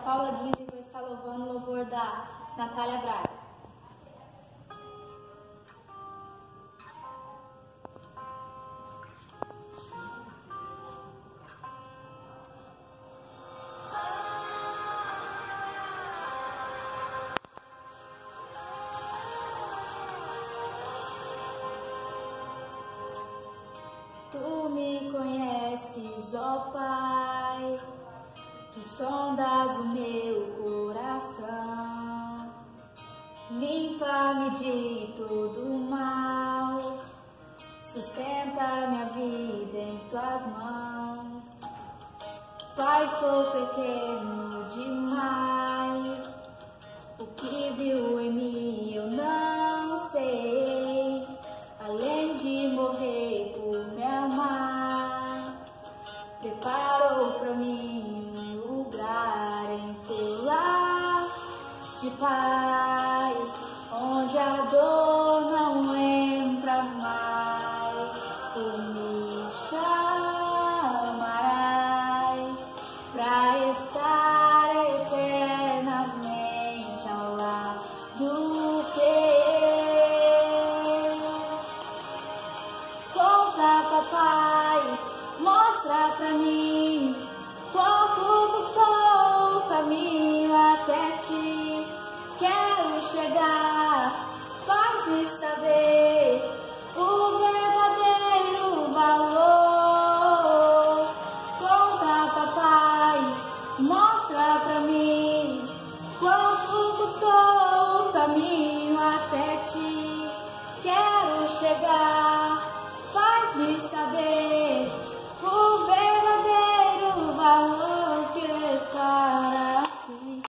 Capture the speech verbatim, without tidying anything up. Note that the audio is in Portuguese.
Paula Guinda e vou estar louvando o louvor da Natália Braga. Tu me conheces, ó Pai, Tu sondas o meu coração, limpa-me de todo mal, sustenta minha vida em Tuas mãos. Pai, sou pequeno demais, o que viu em mim eu não sei, além de morrer por me amar, preparou pra mim um lugar em Teu lar de paz.